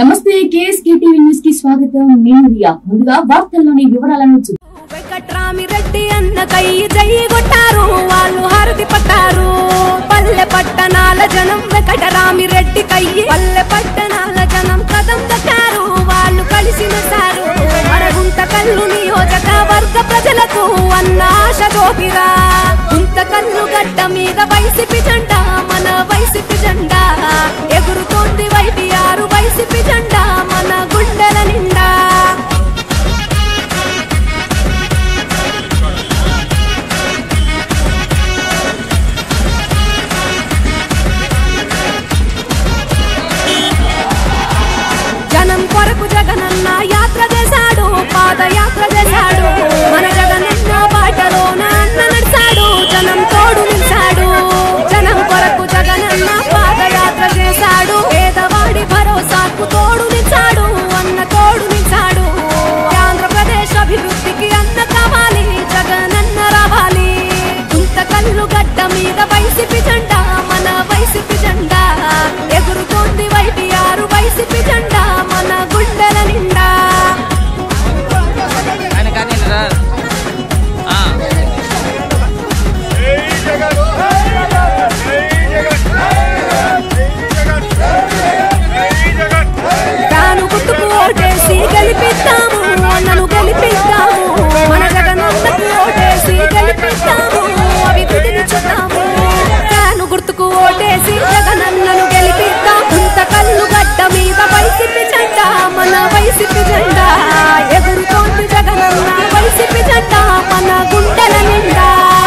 నమస్తే KSK TV news కి స్వాగతం. నేను రియా. ముందుగా వార్తల్లోని వివరాలను వెంకట్రామిరెడ్డి అన్నకై జై కొట్టారు, వాళ్ళు హారతి పట్టారు. పల్లె పట్టణాల జనం వెంకటరామిరెడ్డి కై, పల్లె పట్టణాల జనం కదం దక్కారు, వాళ్ళు కలిసి మెచ్చారు. గుంతకల్లు నియోజకవర్గ ప్రజలకు అన్న ఆశ జ్యోతిరా. గుంతకల్లు గడ్డ మీద వైసీపీ జెండా, మన వైసీపీ జెండా ఎగురుతోంది. వైటీఆర్ వైసీపీ జెండా మన గుండెల నిండా. జనం కొరకు జగనన్న యాత్ర చేశాడు, పాదయాత్ర చేశాడు. మన జగనన్న బాటలోన అన్న నడిచాడు, జనం తోడు నిలిచాడు. జనం కొరకు జగనన్న పాదయాత్ర చేశాడు, పేదవాడి భరోసాకు తోడు నిలిచాడు, అన్న తోడు నిలిచాడు. ఆంధ్రప్రదేశ్ అభివృద్ధికి అన్న కావాలి, జగనన్న రావాలి. గుంతకల్లు గడ్డ మీద వైసీపీ జెండా, మన వైసీపీ జెండా ఎగురుతోంది. వైటీఆర్ వైసీపీ జెండా మన గుండెల నిండా. తాను గుర్తుకు ఓటేసి గెలిపిస్తాము, అన్నను గెలిపిస్తాము. మన జగనన్నకు ఓటేసి గెలిపిస్తాము, అభివృద్ధిని చూద్దాము. తాను గుర్తుకు ఓటేసి జగనన్నను గెలిపిస్తాం. గుంతకల్లు గడ్డ మీద వైసీపీ జెండా, మన వైసీపీ జెండా ఎగురుతోంది. జగనన్న వైసీపీ జెండా మన గుండెల నిండా.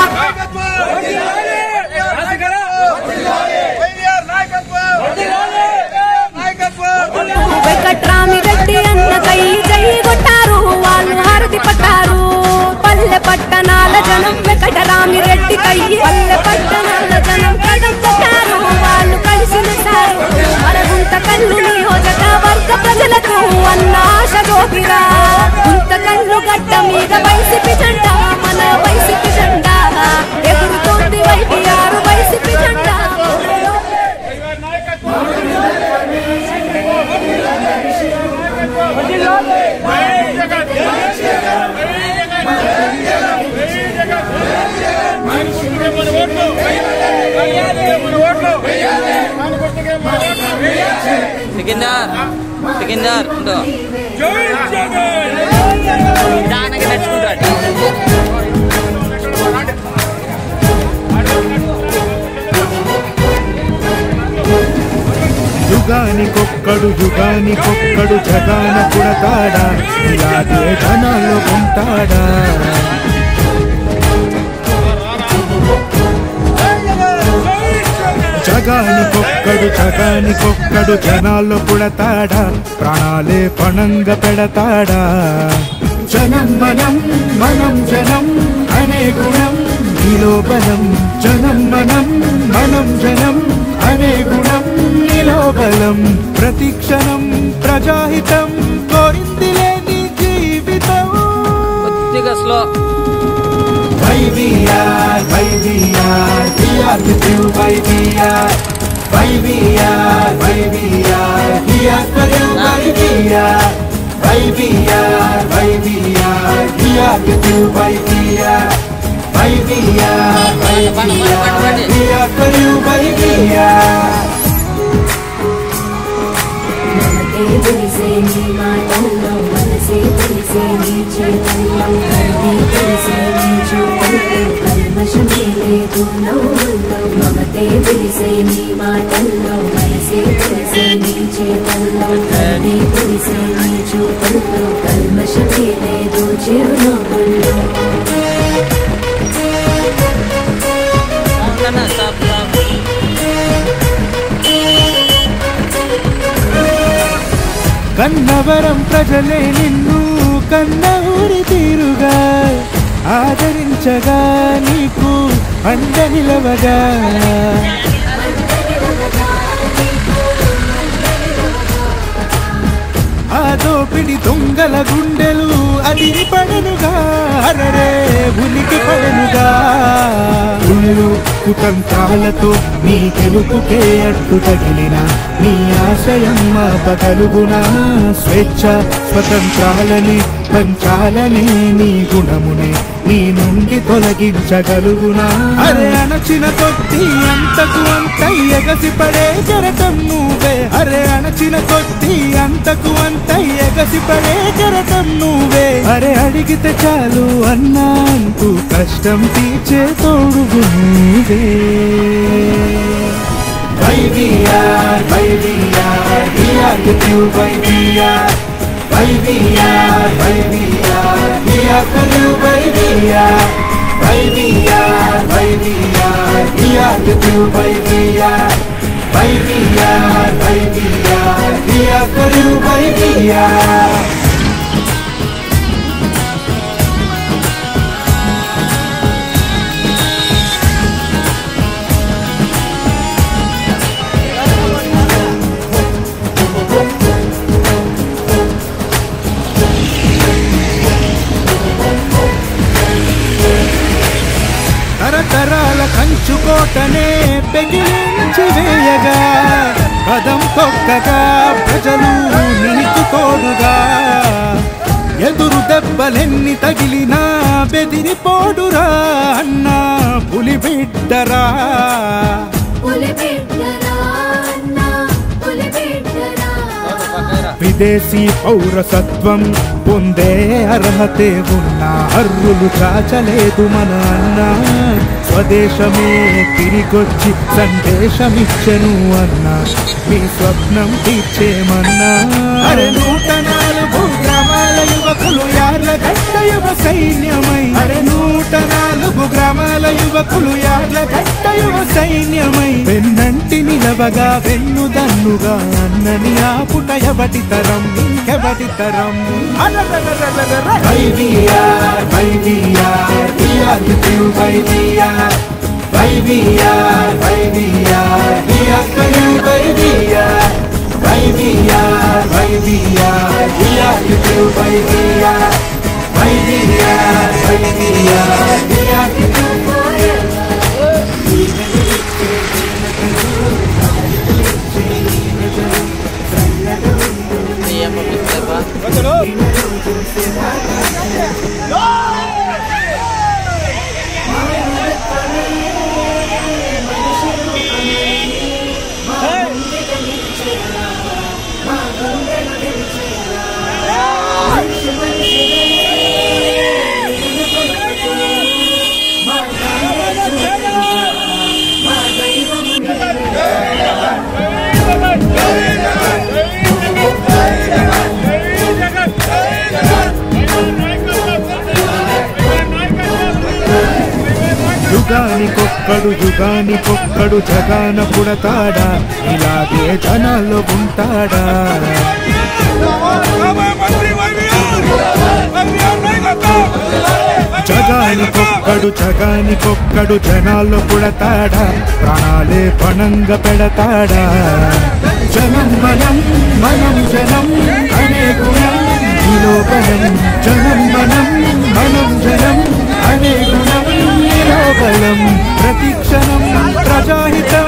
వెంకట్రామిరెడ్డి అన్నకై జై కొట్టారు, వాళ్ళు హారతి పట్టారు. పల్లె పట్టణాల జనం వెంకటరామిరెడ్డి కై, పల్లె పట్టణాల జనం కదం దక్కారు, వాళ్ళు కలిసి మెచ్చారు. గుంతకల్లు నియోజకవర్గ ప్రజలకు అన్న ఆశ జ్యోతిరా. గుంతకల్లు గడ్డ మీద వైసీపీ జెండా, మన వైసీపీ జెండా ఎగురుతోంది. వైటీఆర్ వైసీపీ జెండా. సికిందర్ దానికి నడుచుకుంటాడు. యుగానికొక్కడు యుగానికొక్కడు జగాన పుడతాడా, ఇలాగే జనాల్లో ఉంటాడా. జగానికొక్కడు జగానికొక్కడు జనాల్లో పుడతాడా, ప్రాణాలే పణంగా పెడతాడా. జనం మనం మనం జనం అనే గుణం నీలో బలం. జనం మనం మనం జనం అనే గుణం నీలో బలం. ప్రతి క్షణం ప్రజాహితం కోరింది లేని జీవితం. కొద్దిగా slow. YVR YVR we are with you YVR YVR YVR we are for you YVR YVR YVR we are with you YVR YVR YVR we are for you YVR. మమతే తెలిసే నీ మాటల్లో, మనసే తెలిసే నీ చేతల్లో, కరుణే తెలిసే నీ చూపుల్లో, కల్మషమే లేదు చిరునవ్వుల్లో. కన్నవరం ప్రజలే నిన్ను కన్న ఊరి తీరుగా ఆదరించగా, నీకు అండ నిలవగా. ఆ దోపిడి దొంగల గుండెలు అదిరి పడనుగా, అరరే ఉనికి పడనుగా. కుతంత్రాలతో నీ గెలుపుకే అడ్డు తగిలిన నీ ఆశయం మాపగలుగునా స్వేచ్ఛ స్వతంత్రాలని పంచాలనే నీ గుణమునే నీ నుండి తొలగించగలుగునా అరే అణచిన కొద్ది అంతకు అంత ఎగసిపడే జరటం నువ్వే అరే అణచిన కొద్ది అంతకు అంత ఎగసిపడే జరటం నువ్వే అరే అడిగితే చాలు అన్నా అంటూ కష్టం తీర్చే తోడుగు నువ్వే YVR YVR we are with you YVR YVR YVR we are for you YVR YVR YVR we are with you YVR YVR YVR we are for you YVR తరతరాల కంచుకోటనే పెగిలించి వేయగా పదం తొక్కగా ప్రజలు నీకు తోడుగా ఎదురు దెబ్బలెన్ని తగిలినా బెదిరిపోడురా అన్నా పులి బిడ్డరా విదేశీ పౌరసత్వం పొందే అర్హతే ఉన్న అర్రులు చాచలేదు మన అన్న స్వదేశమే తిరిగొచ్చి సందేశమిచ్చెను అన్న మీ స్వప్నం తీర్చేమన్నా అరే 104 గ్రామాల యువకులు యార్లగడ్డ యువ సైన్యమై అరే 104 గ్రామాల యువకులు యార్లగడ్డ యువ సైన్యమై వెన్నంటి నిలవగా వెన్నుదన్నుగా అన్నని ఆపుట ఎవటి తరం ఇంకెవటి తరం YVR YVR we are with you YVR YVR YVR we are for you YVR YVR YVR we are with you YVR YVR YVR we are with you Yuganikokkadu జగాన పుడతాడా ఇలాగే జనాల్లో ఉంటాడా జగానికొక్కడు జనాల్లో పుడతాడా ప్రాణాలే పణంగా పెడతాడా జనం మనం మనం జనం అనే గుణం నీలో బలం జనం మనం మనం జనం అనే గుణం నీలో బలం ప్రతిక్షణం ప్రజాహితం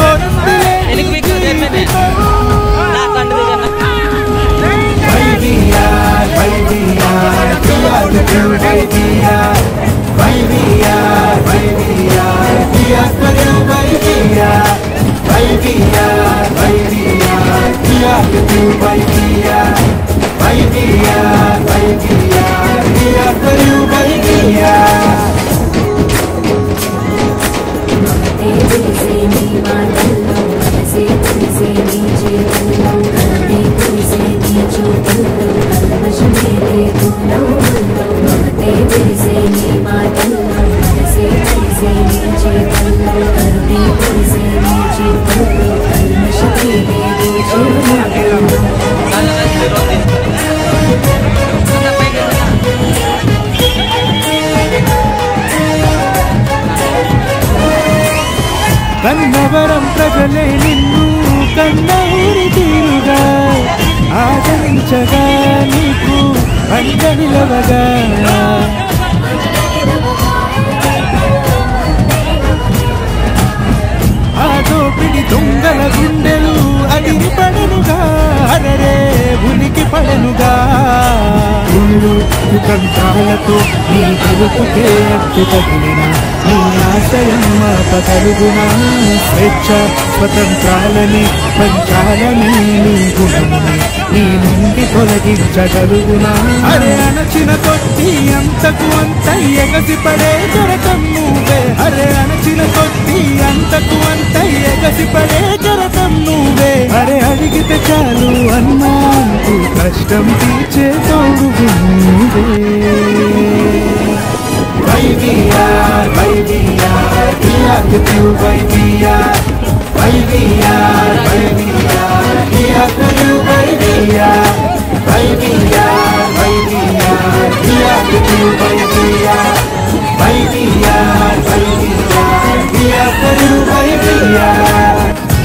YVR YVR YVR YVR we are for you YVR YVR YVR we are with you YVR YVR YVR we are for you YVR Kannavaram ప్రజలే నిన్ను కన్న ఊరి తీరుగా ఆదరించగా నీకు అంట నిలవగా ప్రజల గుండెలు అదిరి పడనుగా అరరే ఉనికి పడనుగా కుతంత్రాలతో నీ గెలుపుకే అడ్డు తగిలిన నీ ఆశయం మాపగలుగునా స్వేచ్ఛ స్వతంత్రాలని పంచాలని నీ గుణముని నీ నుండి తొలగించగలుగునా అరే అణచిన కొద్ది అంతకు అంత ఎగసిపడే జరకం నువ్వే అరే అణచిన కొద్ది అంతకు అంత ఎగసిపడే జరకం నువ్వే అరే అడిగితే చాలు అన్నాకు కష్టం తీర్చే తోడుగు నువ్వే YVR YVR we are with you YVR YVR YVR we are with you YVR YVR YVR we are with you YVR YVR YVR we are with you YVR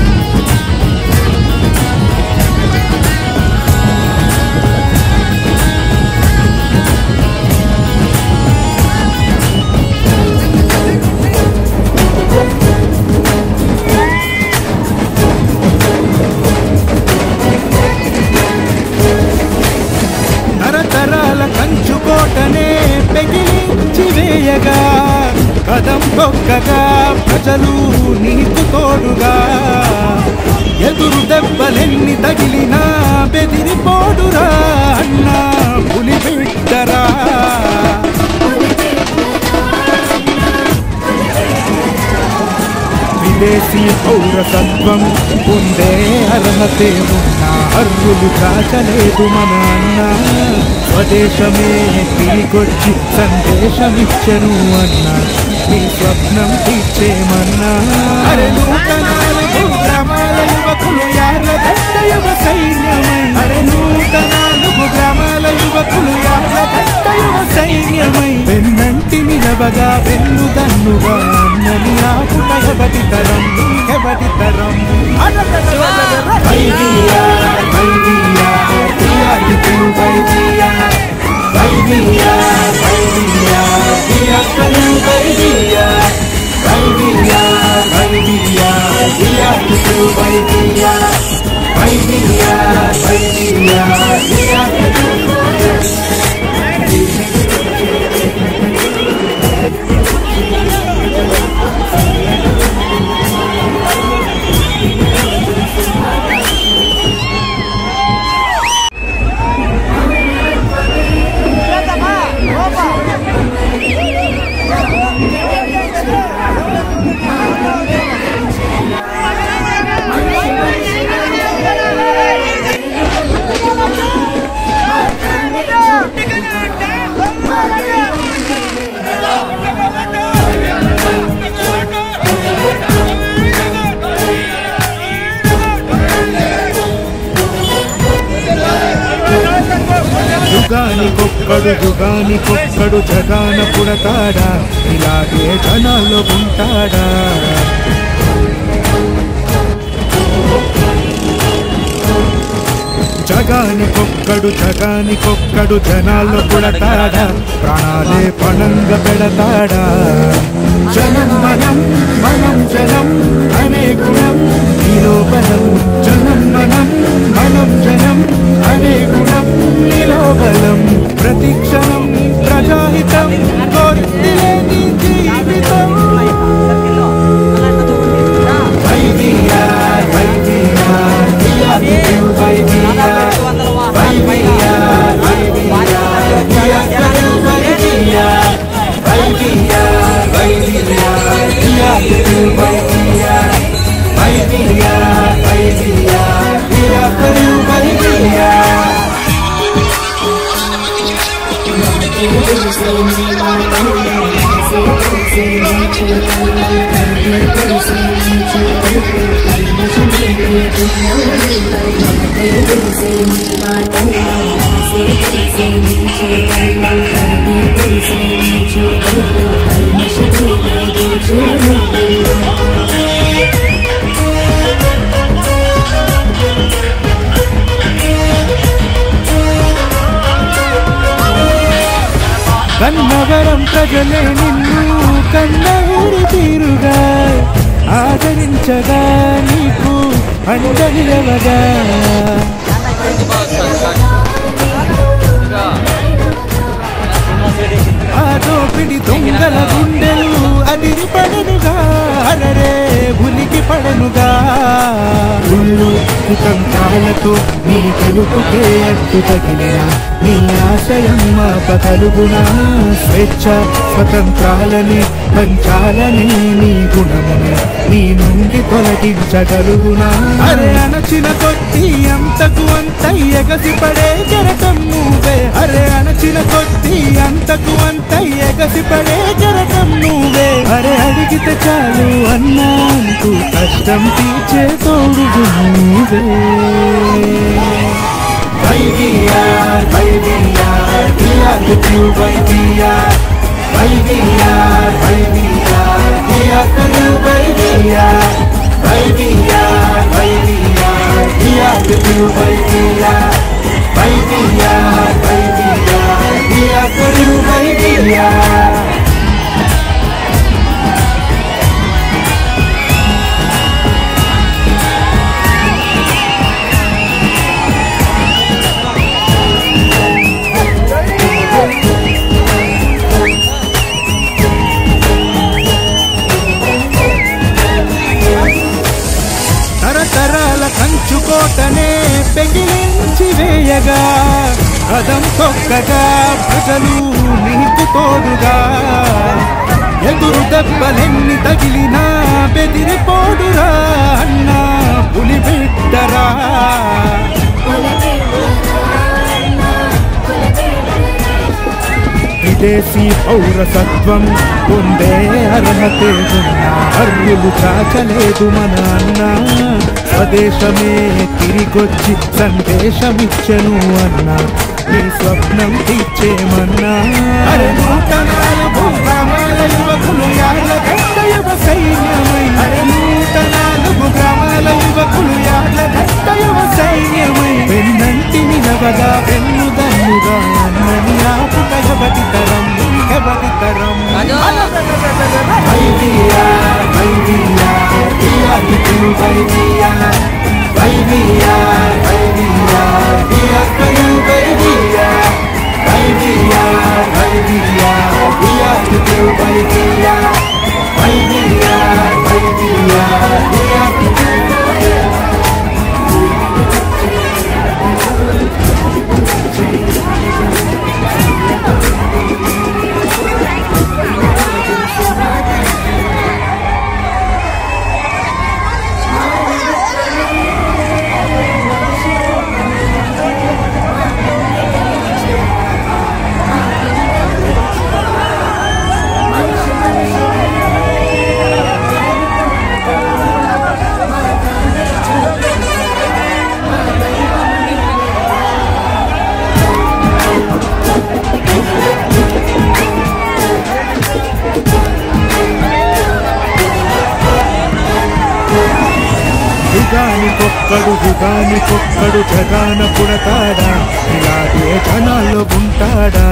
కంచుకోటనే పెగిలించి వేయగా కదం తొక్కగా ప్రజలు నీకు తోడుగా ఎదురు దెబ్బలెన్ని తగిలినా బెదిరిపోడురా అన్నా పులి బిడ్డరా విదేశీ పౌరసత్వం ఉండే అర్హతే ఉన్నా అర్హులు కాచలేదు మన అన్న స్వదేశమే తిరిగొచ్చి సందేశమిచ్చను అన్నా నీ స్వప్నం తీర్చేమన్నా అరే నూతనాలకు గ్రామాల యువకులు యార్ల గడ్డ యువ సైన్యమై అరే నూతనాలకు గ్రామాల యువకులు యార్ల గడ్డ యువ సైన్యమై వెన్నంటి నిలవగా వెన్నుదన్నుగా అన్నని ఆకుట ఎవటి తరం ఎవటి తరం యుగానికొక్కడు జగాన పుడతాడా ఇలాగే జనాల్లో ఉంటాడా జగానికొక్కడు జనాల్లో పుడతాడా ప్రాణాలే పణంగా పెడతాడా జనం మనం మనం జనం అనే గుణం నీలో బలం జనం మనం మనం జనం అనే గుణం నీలో బలం ప్రతి క్షణం ప్రజాహితం కోరిలే నీ జీవితం YVR YVR కన్నవరం ప్రజలే నిన్ను కన్న ఊరి తీరుగా ఆదరించగా నీకు అండని ఎవగా ఆ దోపిడి దొంగల గుండెలు అదిరి పడనుగా అరరే ఉలికి పడనుగా ఉళ్ళు కుతంత్రాలతో నీ గెలుపుకే అడ్డు తగిలిన నీ ఆశయం పగలుగునా స్వేచ్ఛ స్వతంత్రాలని పంచాలని నీ గుణముని నీ నుండి తొలగించగలుగునా అరే అణచిన కొద్ది అంతకు అంత ఎగసిపడే కెరటం నువ్వే అరే అణచిన కొద్ది అంతకు అంత ఎగసిపడే కెరటం నువ్వే అరే అడిగితే చాలు అన్నంటూ కష్టం తీర్చే తోడుగు నువ్వే YVR, YVR, we are with you, YVR. YVR, YVR, we are for you, YVR. YVR, YVR, we are with you, YVR. YVR, YVR, we are for you, YVR. తరతరాల కంచుకోటనే పెగిలించి వేయగా కదం తొక్కగా ప్రజలు నీకు తోడుగా ఎదురు దెబ్బలెన్ని తగిలినా బెదిరిపోడురా అన్నా పులి బిడ్డరా విదేశీ పౌరసత్వం పొందే అర్హతే ఉన్నా అర్హులు చాచలేదు మన అన్న స్వదేశమే తిరిగొచ్చి సందేశమిచ్చను అన్నా నీ స్వప్నం తీర్చేమన్నా అరే నూతనాలు గ్రామాల యువకులు యాళ్ళ గట్ట యువ సైన్యమై అరే నూతనాలు గ్రామాల యువకులు యాళ్ళ గట్ట యువ సైన్యమై వెన్నంటిని నవగా వెన్నుదన్నుగా అన్నని ఆపుక ఎవరితరం ఎవరితరం YVR, YVR, we are with you, YVR. YVR, YVR, we are for you, YVR. YVR, YVR, we are with you, YVR. YVR, YVR, we are with you, YVR. Yuganikokkadu జగాన పుడతాడా ఇలాగే జనాల్లో ఉంటాడా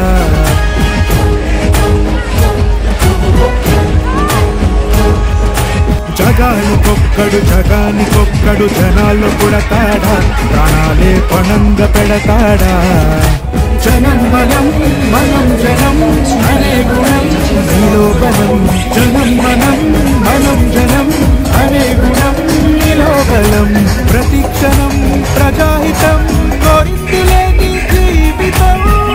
జగానికొక్కడు జనాల్లో పుడతాడా ప్రాణాలే పణంగా పెడతాడా జనం మనం మనం జనం అనే గుణం నీలో బలం జనం మనం జనం అనే గుణం నీలో బలం ప్రతి క్షణం ప్రజాహితం కోరిందిలే నీ జీవితం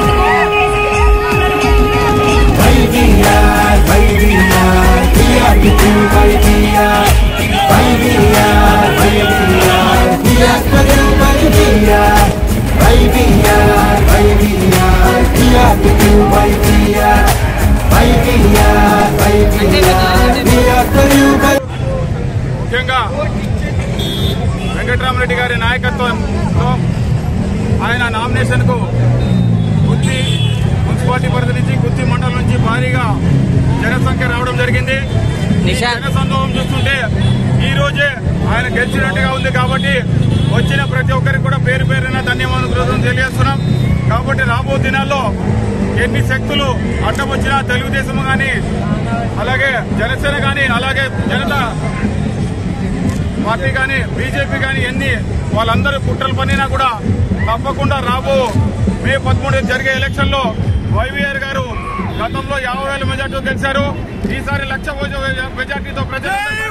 YVR, YVR, we are with you, YVR. YVR, YVR, we are for you, YVR. YVR, YVR, we are with you, YVR. YVR, YVR, we are for you, YVR. ముఖ్యంగా వెంకటరామరెడ్డి గారి నాయకత్వంలో ఆయన నామినేషన్కు గుత్తి మున్సిపాలిటీ పరిధి నుంచి గుత్తి మండలం నుంచి భారీగా జనసంఖ్య రావడం జరిగింది. జనసందోహం చూస్తుంటే ఈ రోజే ఆయన గెలిచినట్టుగా ఉంది. కాబట్టి వచ్చిన ప్రతి ఒక్కరికి కూడా పేరు పేరున ధన్యవాదాలు తెలియజేస్తున్నాం. కాబట్టి రాబో దినాల్లో ఎన్ని శక్తులు అడ్డం వచ్చినా తెలుగుదేశం కానీ అలాగే జనసేన కానీ అలాగే జనతా పార్టీ కానీ బీజేపీ కానీ ఎన్ని వాళ్ళందరూ కుట్రలు పనినా కూడా తప్పకుండా రాబో మే 13 జరిగే ఎలక్షన్ లో వైవీఆర్ గారు గతంలో 50,000 మెజార్టీతో గెలిచారు. ఈసారి 1,00,000 మెజార్టీతో ప్రజలు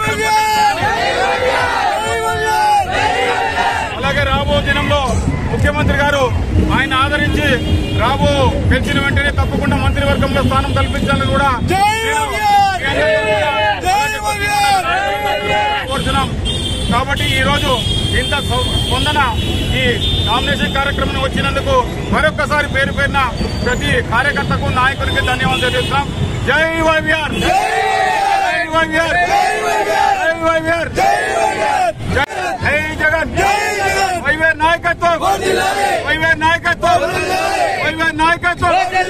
అలాగే రాబో దినంలో ముఖ్యమంత్రి గారు ఆయన ఆదరించి రాబో గెలిచిన వెంటనే తప్పకుండా మంత్రివర్గంలో స్థానం కల్పించాలని కూడా కోరుతున్నాం. కాబట్టి ఈ రోజు ఇంత స్పందన ఈ నామినేషన్ కార్యక్రమం వచ్చినందుకు మరొక్కసారి పేరు పేరున ప్రతి కార్యకర్తకు నాయకుడికి ధన్యవాదాలు తెలియజేస్తున్నాం. జై వైవీఆర్, జై వైవీఆర్, జై వైవీఆర్, జై జగన్, వైవీఆర్ నాయకత్వం, వైవీఆర్ నాయకత్వం, వైవీఆర్ నాయకత్వం.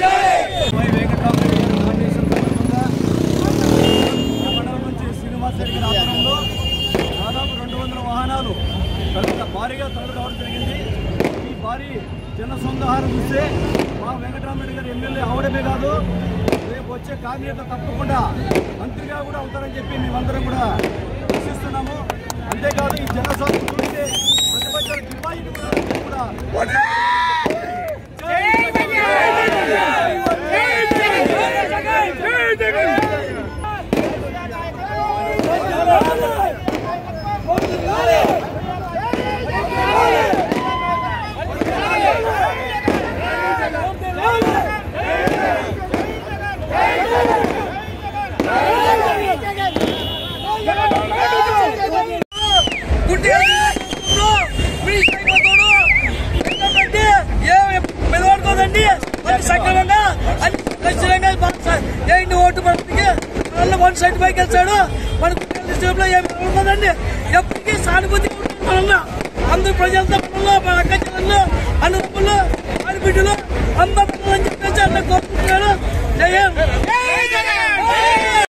దాదాపు 200 వాహనాలు భారీగా తరలి రావడం జరిగింది. ఈ భారీ జన సందోహారం చూస్తే మా వెంకటరామరెడ్డి గారు ఎమ్మెల్యే అవడమే కాదు, రేపు వచ్చే క్యాబినెట్ తప్పకుండా మంత్రిగా కూడా అవుతారని చెప్పి మేమందరం కూడా ఆశిస్తున్నాము. అంతేకాదు ఈ జన సందోహం చూస్తే ప్రతిపక్షాల డిపాజిట్ కూడా సక్రమంగా అన్ని ఖచ్చితంగా ఓటు పడుతుంది. వన్ సైడ్ పైకి వెళ్తాడు మనకు ఏమి ఉండదండి. ఎప్పటికీ సానుభూతి మనల్ని అందరూ ప్రజలతో మనలో మన అక్క చెల్లెళ్ళు అనుభవంలో ఆడబిడ్డలు అందరూ చెప్పేసి అన్న కోరుకుంటున్నాడు. జయం.